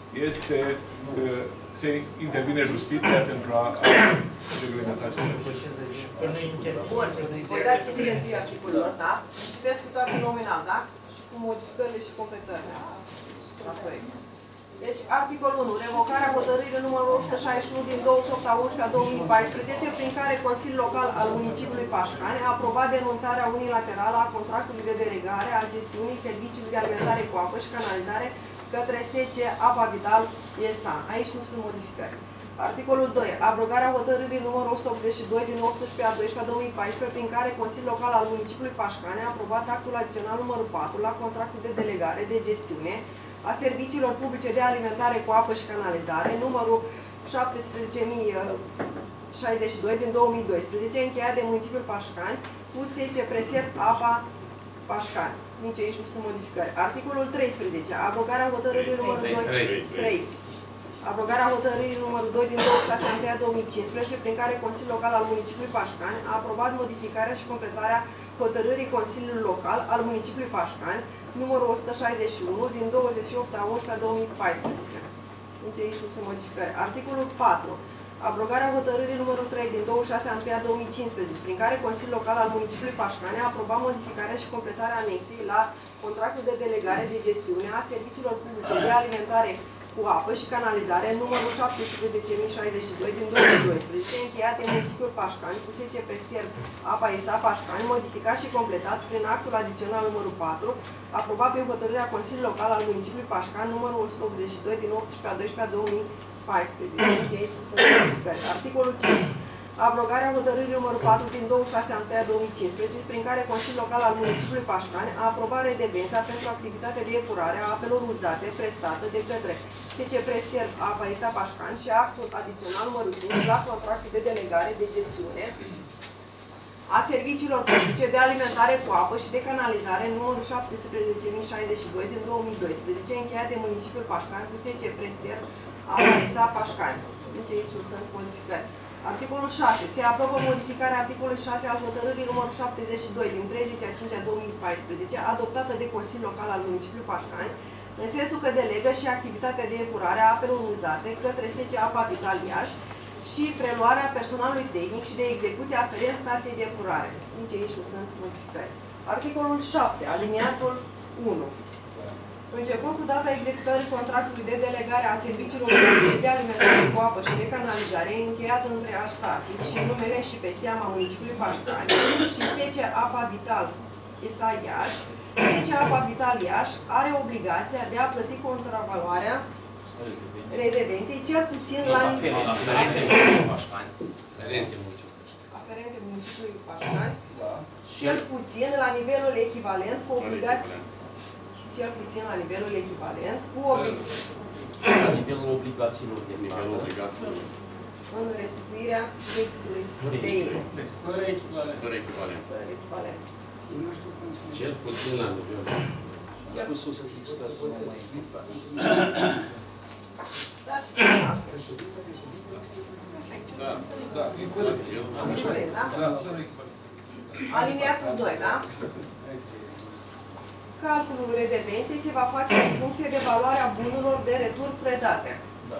se intervine justiția pentru a reglementa situația. Bun, voi da citire întâi articolul ăsta, citesc cu toate nominal, da? Și cu modificările și completările la proiect. Deci, articolul 1. Revocarea hotărârii numărul 161 din 28/11/2014, prin care Consiliul Local al Municipiului Pașcani a aprobat denunțarea unilaterală a contractului de delegare a gestiunii serviciului de alimentare cu apă și canalizare către SC Apa Vital S.A. Aici nu sunt modificări. Articolul 2. Abrogarea hotărârii numărul 182 din 18/12/2014, prin care Consiliul Local al Municipiului Pașcani a aprobat actul adițional numărul 4 la contractul de delegare de gestiune a serviciilor publice de alimentare cu apă și canalizare, numărul 17.062 din 2012, încheiat de municipiul Pașcani, cu SC Preser Apa Pașcani. Nici aici nu sunt modificări. Articolul 13. Abrogarea hotărârii numărul 3. Abrogarea hotărârii numărul 2 din 26/1/2015, prin care Consiliul Local al Municipiului Pașcani a aprobat modificarea și completarea hotărârii Consiliului Local al Municipiului Pașcani, numărul 161 din 28/11/2014. Nici aici nu sunt modificări. Articolul 4. Abrogarea hotărârii numărul 3 din 26/1/2015, prin care Consiliul Local al Municipiului Pașcani a aprobat modificarea și completarea anexei la contractul de delegare de gestiune a serviciilor publice de alimentare cu apă și canalizare, numărul 17.062 din 2012, încheiat de municipiul Pașcani, cu SC Preser Apa S.A. Pașcani, modificat și completat prin actul adițional numărul 4, aprobat prin hotărârea Consiliului Local al Municipiului Pașcani, numărul 182 din 18/12/2014. Articolul 5. Abrogarea hotărârii numărul 4 din 26/1/2015, prin care Consiliul Local al Municipiului Pașcani a aprobat redevența pentru activitatea de epurare a apelor uzate prestată de către SC Preser Apa S.A. Pașcani și actul adițional numărul 5 la contractul de delegare de gestiune a serviciilor publice de alimentare cu apă și de canalizare, numărul 17.062 din 2012, încheiat de municipiul Pașcani, cu SC Preser Apa S.A. Pașcani. Nici aici nu sunt modificări. Articolul 6. Se aprobă modificarea articolului 6 al hotărârii numărul 72 din 30/5/2014, adoptată de Consiliul Local al Municipiului Pașcani, în sensul că delegă și activitatea de epurare a apelor uzate către SC Apa Vital Iași și preluarea personalului tehnic și de execuție aferent stației de epurare. Nici aici nu sunt modificări. Articolul 7. Aliniatul 1. Începând cu data executării contractului de delegare a serviciilor publice de alimentare cu apă și de canalizare, încheiat între Arsacis și numele și pe seama municipiului Pașcani și SC Apa Vital S.A. Iași, SC Apa Vital Iași are obligația de a plăti contravaloarea redevenței cel puțin la aferente municipiului Pașcani, cel puțin la nivelul echivalent cu obligația cel puțin la nivelul echivalent cu la nivelul obligațiilor de în restituirea proiectului de ele. Fără echivalent. Fără echivalent. Fără echivalent. Cel puțin la nivel. Spus o să fiți ca să nu mai Dați și dumneavoastră. Da, da, e corect. Da? Aliniatul 2, da? Calculul redevenței se va face în funcție de valoarea bunurilor de retur predate. Da.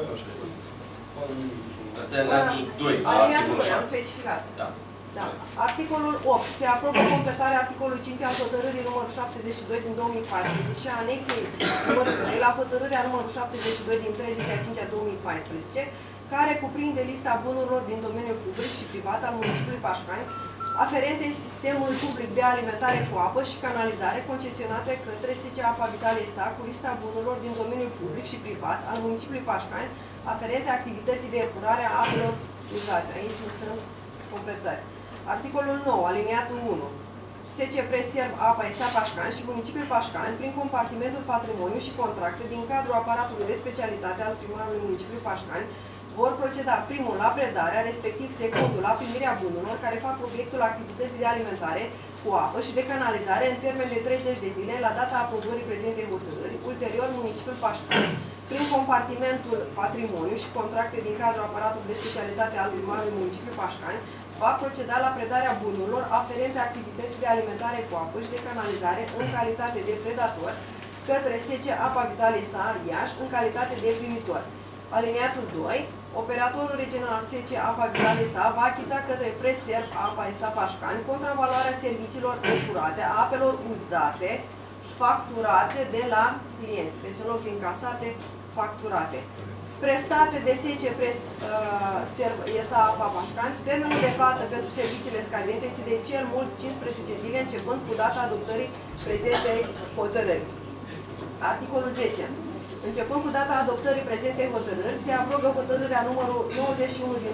Asta e la 2. Aliniatul 2, am specificat. Da. Da. Articolul 8. Se aprobă completarea articolului 5 al hotărârii numărul 72 din 2014 și a anexei numărul 3 la hotărârea numărul 72 din 30/5/2014, care cuprinde lista bunurilor din domeniul public și privat al municipiului Pașcani, aferente sistemului public de alimentare cu apă și canalizare concesionate către SC Apa Vitale S.A. cu lista bunurilor din domeniul public și privat al municipiului Pașcani, aferente activității de epurare a apelor uzate. Aici nu sunt completări. Articolul 9, aliniatul 1. SC Preserv Apa S.A. Pașcani și municipiul Pașcani, prin compartimentul patrimoniu și contracte din cadrul aparatului de specialitate al primarului municipiului Pașcani, vor proceda primul la predarea, respectiv secundul la primirea bunurilor care fac obiectul activității de alimentare cu apă și de canalizare în termen de 30 de zile la data aprobării prezentei hotărâri, ulterior municipiul Pașcani, prin compartimentul patrimoniu și contracte din cadrul aparatului de specialitate al primarului municipiului Pașcani, va proceda la predarea bunurilor aferente activității de alimentare cu apă și de canalizare în calitate de predator către SC Apa Vitale S.A. Iași în calitate de primitor. Aliniatul 2. Operatorul regional SC Apa Vitale S.A. va achita către Preserv Apa S.A. Pașcani contravaloarea serviciilor epurate a apelor uzate, facturate de la clienți. Deci în loc de încasate, facturate. Prestate de SC Preserv S.A. Apa Pașcani, termenul de plată pentru serviciile scadente este de cel mult 15 zile, începând cu data adoptării prezentei hotărâri. Articolul 10. Începând cu data adoptării prezentei hotărâri, se aprobă hotărârea numărul 91 din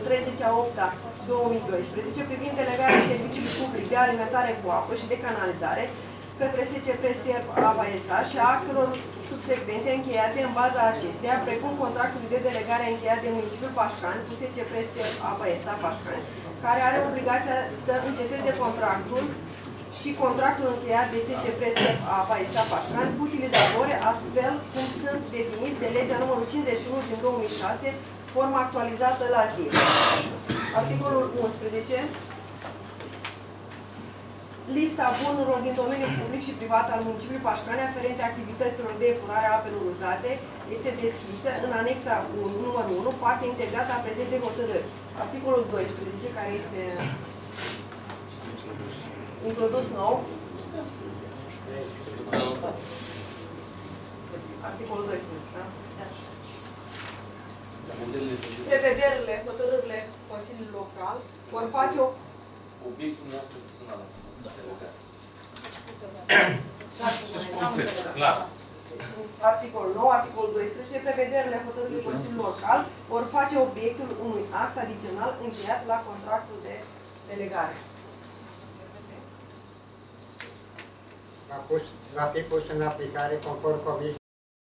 30/8/2012 privind delegarea serviciului public de alimentare cu apă și de canalizare către SC Preserv Apa S.A. și a actelor subsecvente încheiate în baza acesteia, precum contractul de delegare încheiat de municipiul Pașcani cu SC Preserv Apa S.A. Pașcani, care are obligația să înceteze contractul și contractul încheiat de SC Preserv Apa S.A. Pașcani cu utilizatori, astfel cum sunt definiți de legea numărul 51 din 2006, forma actualizată la zi. Articolul 11. Lista bunurilor din domeniul public și privat al municipiului Pașcani aferente activităților de epurare a apelor uzate este deschisă în anexa 1, numărul 1, parte integrată a prezentei hotărâri. Articolul 12, care este introdus nou. Articolul 12, da? Prevederile, hotărârile Consiliului Local vor face o... Obiectul nostru personal. Articolul 9, articolul 12, prevederile hotărârii Consiliului Local vor face obiectul unui act adițional încheiat la contractul de delegare. Va fi pus în aplicare conform Comisiei